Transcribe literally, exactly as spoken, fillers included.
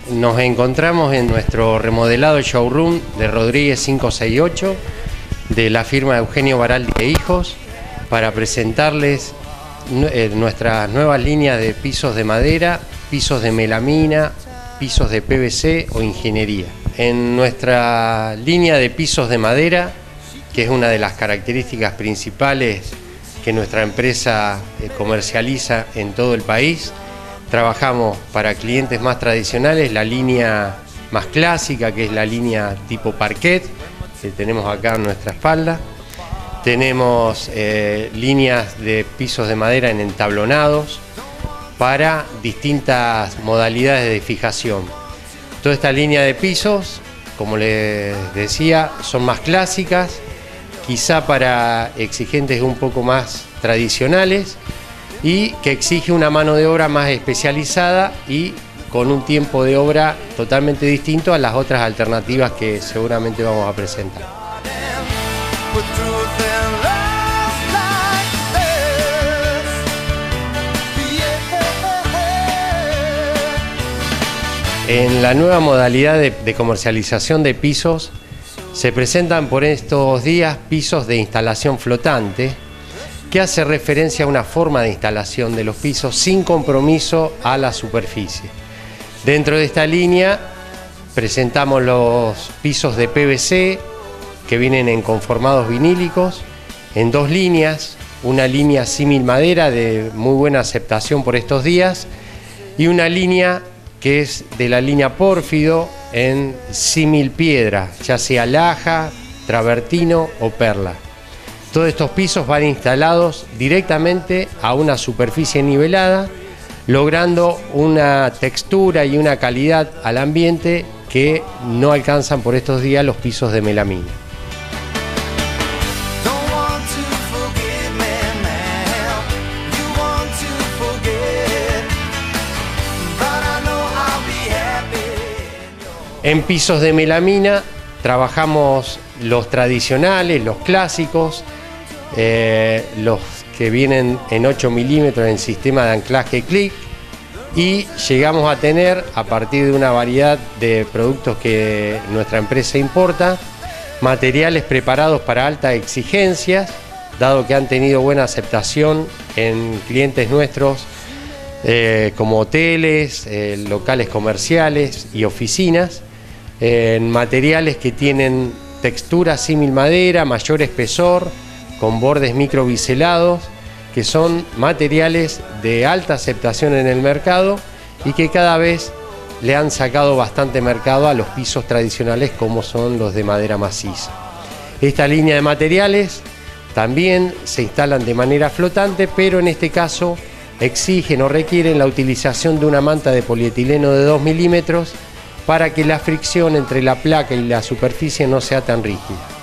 Nos encontramos en nuestro remodelado showroom de Rodríguez quinientos sesenta y ocho de la firma Eugenio Baraldi e Hijos para presentarles nuestras nuevas líneas de pisos de madera, pisos de melamina, pisos de P V C o ingeniería. En nuestra línea de pisos de madera, que es una de las características principales que nuestra empresa comercializa en todo el país, trabajamos para clientes más tradicionales la línea más clásica, que es la línea tipo parquet, que tenemos acá en nuestra espalda. Tenemos eh, líneas de pisos de madera en entablonados para distintas modalidades de fijación. Toda esta línea de pisos, como les decía, son más clásicas, quizá para exigentes un poco más tradicionales y que exige una mano de obra más especializada y con un tiempo de obra totalmente distinto a las otras alternativas que seguramente vamos a presentar. En la nueva modalidad de, de comercialización de pisos se presentan por estos días pisos de instalación flotante, que hace referencia a una forma de instalación de los pisos sin compromiso a la superficie. Dentro de esta línea presentamos los pisos de P V C que vienen en conformados vinílicos en dos líneas, una línea símil madera de muy buena aceptación por estos días y una línea que es de la línea pórfido en símil piedra, ya sea laja, travertino o perla. Todos estos pisos van instalados directamente a una superficie nivelada, logrando una textura y una calidad al ambiente que no alcanzan por estos días los pisos de melamina. En pisos de melamina trabajamos los tradicionales, los clásicos, eh, los que vienen en ocho milímetros en sistema de anclaje clic, y llegamos a tener, a partir de una variedad de productos que nuestra empresa importa, materiales preparados para altas exigencias, dado que han tenido buena aceptación en clientes nuestros eh, como hoteles, eh, locales comerciales y oficinas, en materiales que tienen textura símil madera, mayor espesor, con bordes microbiselados, que son materiales de alta aceptación en el mercado y que cada vez le han sacado bastante mercado a los pisos tradicionales como son los de madera maciza. Esta línea de materiales también se instalan de manera flotante, pero en este caso exigen o requieren la utilización de una manta de polietileno de dos milímetros para que la fricción entre la placa y la superficie no sea tan rígida.